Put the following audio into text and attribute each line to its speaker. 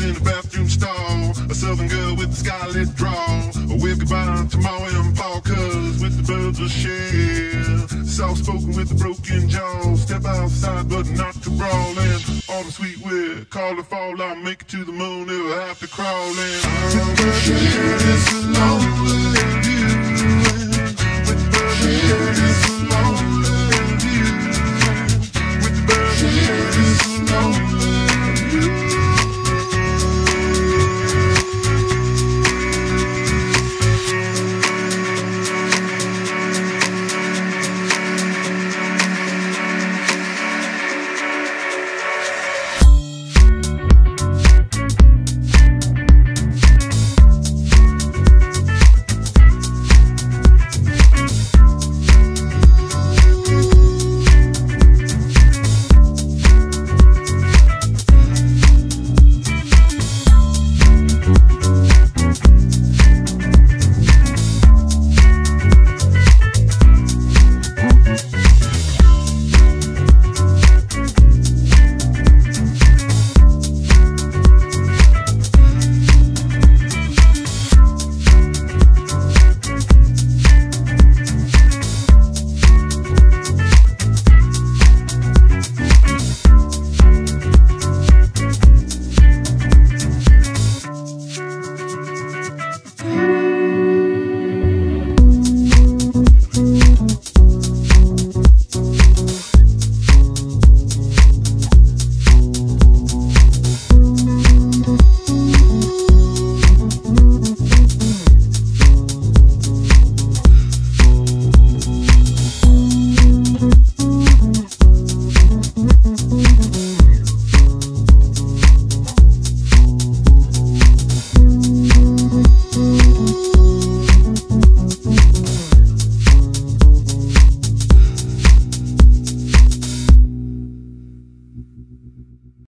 Speaker 1: in the bathroom stall. A southern girl with a scarlet drawl. A wave goodbye to Maui and Paul, cause with the birds will share. Soft spoken with a broken jaw. Step outside but not to brawl. And all the sweet weird call to fall. I'll make it to the moon, never have to crawl in. This is lonely.